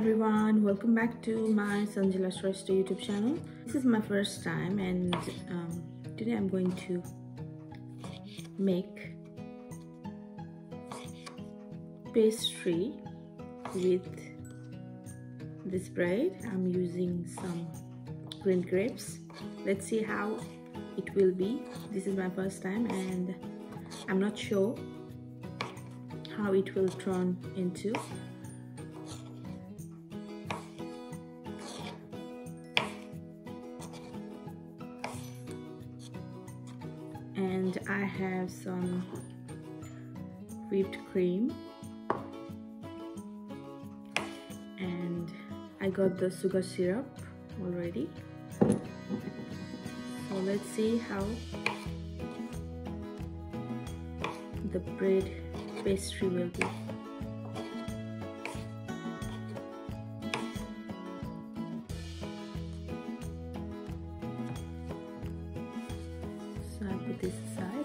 everyone, welcome back to my Sanjila's Recipe YouTube channel. This is my first time and today I'm going to make pastry with this bread. I'm using some green grapes. Let's see how it will be. This is my first time and I'm not sure how it will turn into. And I have some whipped cream and I got the sugar syrup already. So let's see how the bread pastry will be. So I put this aside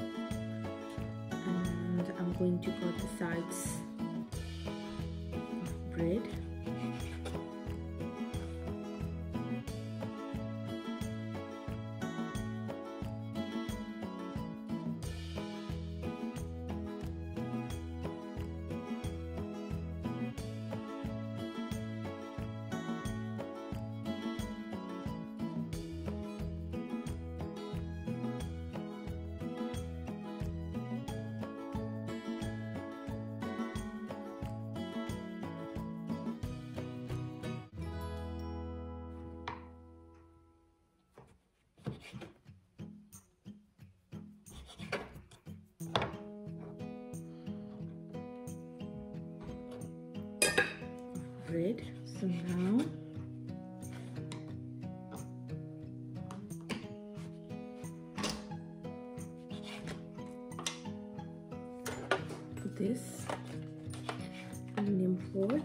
and I'm going to cut the sides of bread. Bread. So now put this aluminum foil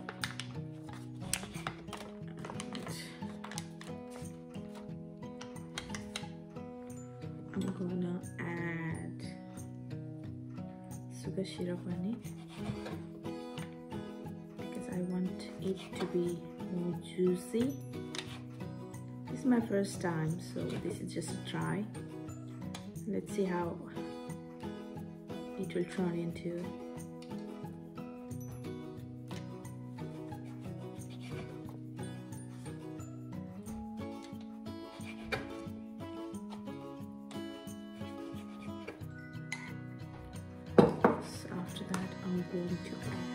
and I'm gonna add sugar syrup on it. I want it to be more juicy. This is my first time, so this is just a try. Let's see how it will turn into. So after that, I'm going to add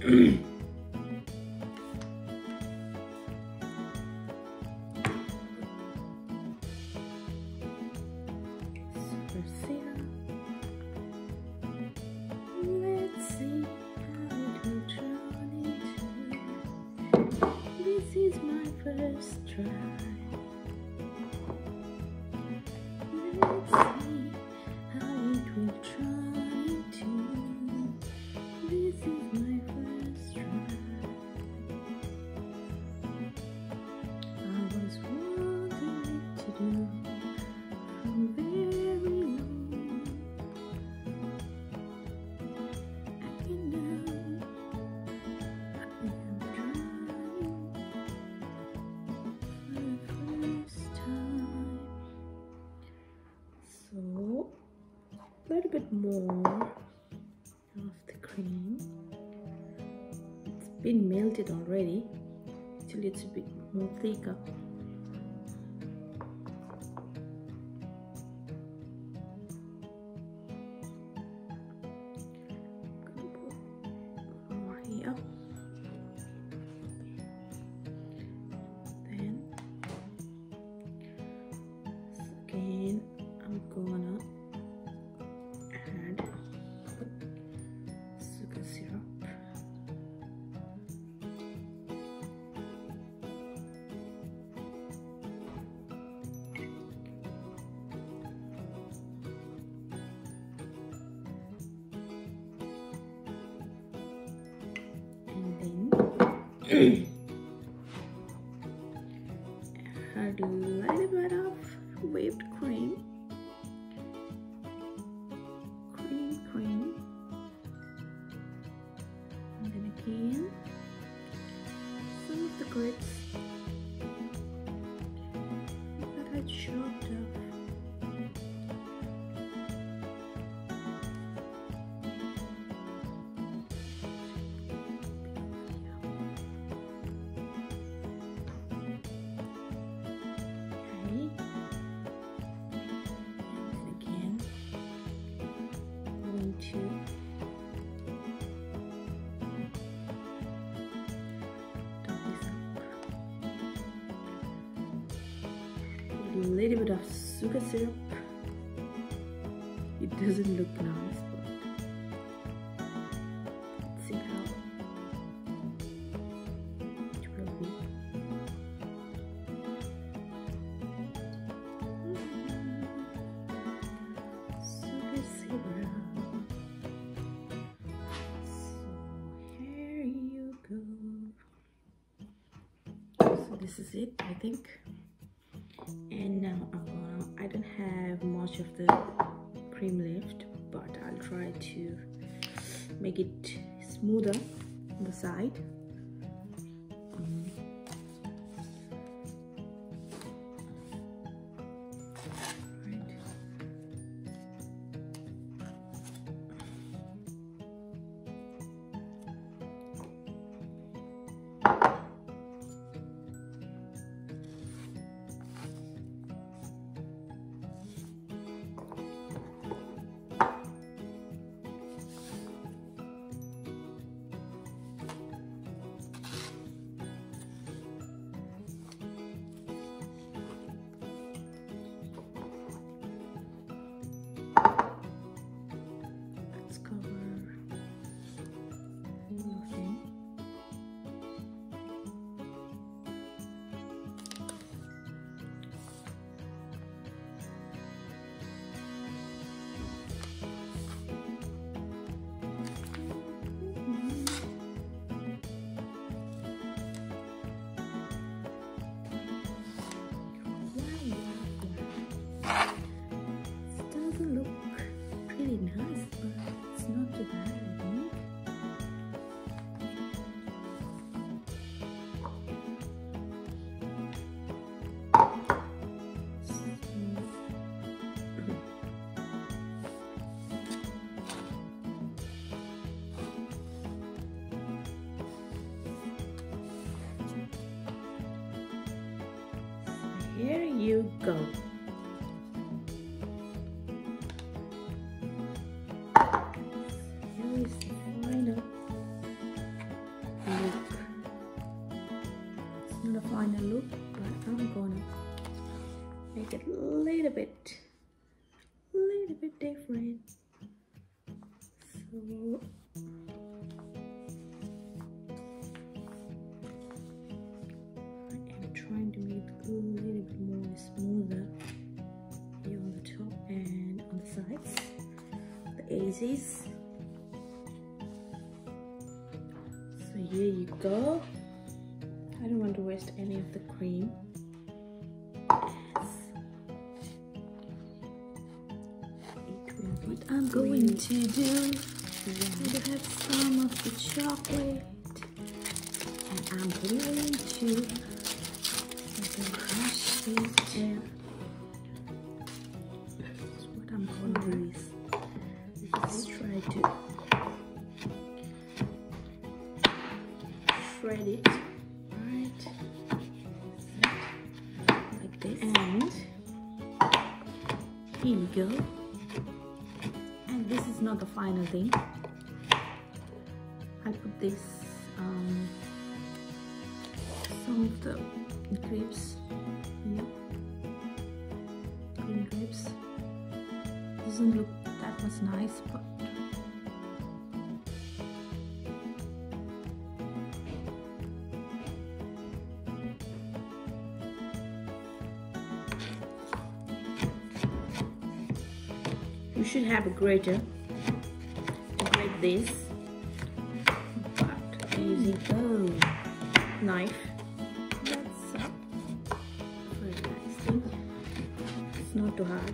syrup. Let's see how it will turn into. This is my first try. Let's see how it will turn into. This is my first try. I was wanting it to do from very long. And now I am trying for the first time. So a little bit more of the cream. It's been melted already, till it's a bit more thicker. Gonna put more here. Then again I'm gonna add sugar syrup. And then add a little bit of whipped cream. Cream. And then again, some of the grapes that I chopped up. A little bit of sugar syrup. It doesn't look nice, but let's see how it will be. Sugar syrup. So here you go. So this is it, I think. And now I don't have much of the cream left, but I'll try to make it smoother on the side. Here you go. Here is the final the final look, but I'm gonna make it a little bit different. So I am trying to make it a little bit more smoother here on the top and on the sides, the edges. So here you go. I don't want to waste any of the cream. What I'm going to do is have some of the chocolate, and I'm going to crush it. That's what I'm going to do is just try to shred it, right, like this, and here you go. And this is not the final thing. I'll put this some of the grapes here, green grapes. Doesn't look that much nice, but you should have a grater to grate this, but using a knife, that's a very nice thing. It's not too hard.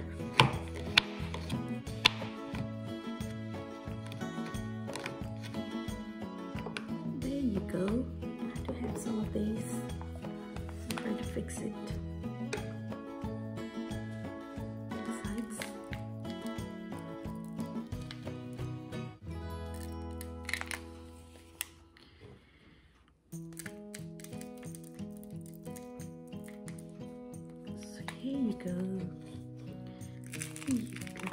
There you go. I have to have some of these. Try to fix it. Here you go. Here you go.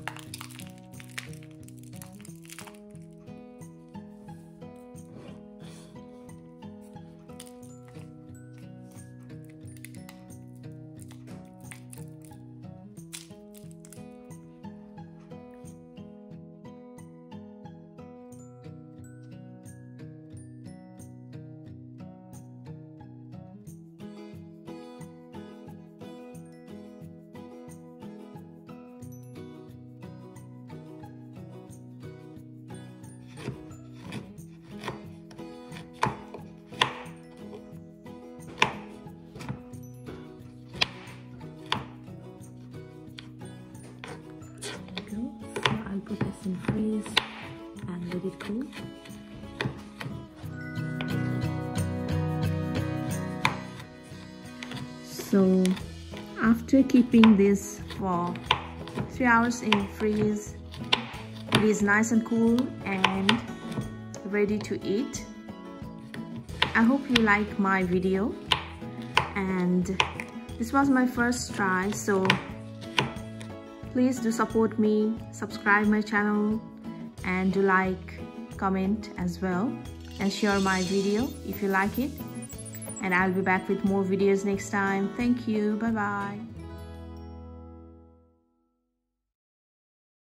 I'll put this in freeze and let it cool. So after keeping this for 3 hours in freeze, it is nice and cool and ready to eat. I hope you like my video, and this was my first try, so please do support me, subscribe my channel, and do like, comment as well, and share my video if you like it. And I'll be back with more videos next time. Thank you. Bye bye.